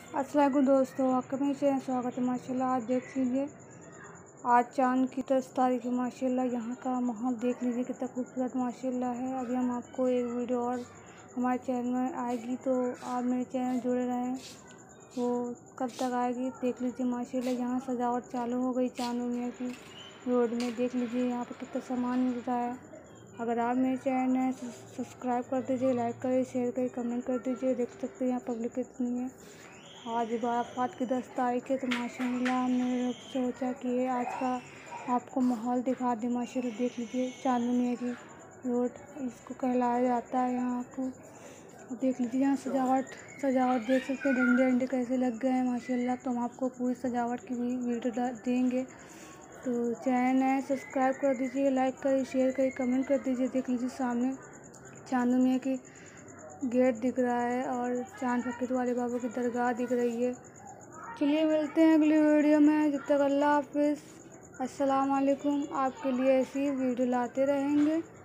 अस्सलाम वालेकुम दोस्तों, आपका मेरे चैनल स्वागत है। माशाल्लाह आज देख लीजिए, आज चाँद की 10 तारीख है। माशाल्लाह यहाँ का माहौल देख लीजिए कितना खूबसूरत माशाल्लाह है। अभी हम आपको एक वीडियो और हमारे चैनल में आएगी, तो आप मेरे चैनल जुड़े रहें। वो कब तक आएगी देख लीजिए। माशाल्लाह यहाँ सजावट चालू हो गई चाँद मियाँ की रोड में। देख लीजिए यहाँ पर कितना सामान मिल रहा है। अगर आप मेरे चैनल में सब्सक्राइब कर दीजिए, लाइक करिए, शेयर करिए, कमेंट कर दीजिए। देख सकते हैं यहाँ पब्लिक कितनी है। आज बारात की 10 तारीख है, तो माशाल्लाह हमने सोचा कि आज का आपको माहौल दिखा दें। माशाल्लाह देख लीजिए चाँद मियाँ की रोड, इसको कहलाया जाता है यहाँ को। देख लीजिए यहाँ सजावट देख सकते हैं, डंडे वंडे कैसे लग गए हैं माशाल्लाह। तो हम आपको पूरी सजावट की भी वीडियो देंगे। तो चैनल है सब्सक्राइब कर दीजिए, लाइक करिए, शेयर करिए, कमेंट कर दीजिए। देख लीजिए सामने चाँद मियाँ की गेट दिख रहा है और चाँद फकीर वाले बाबा की दरगाह दिख रही है। चलिए मिलते हैं अगली वीडियो में। जब तक अल्लाह हाफिज़, अस्सलाम वालेकुम। आपके लिए ऐसी वीडियो लाते रहेंगे।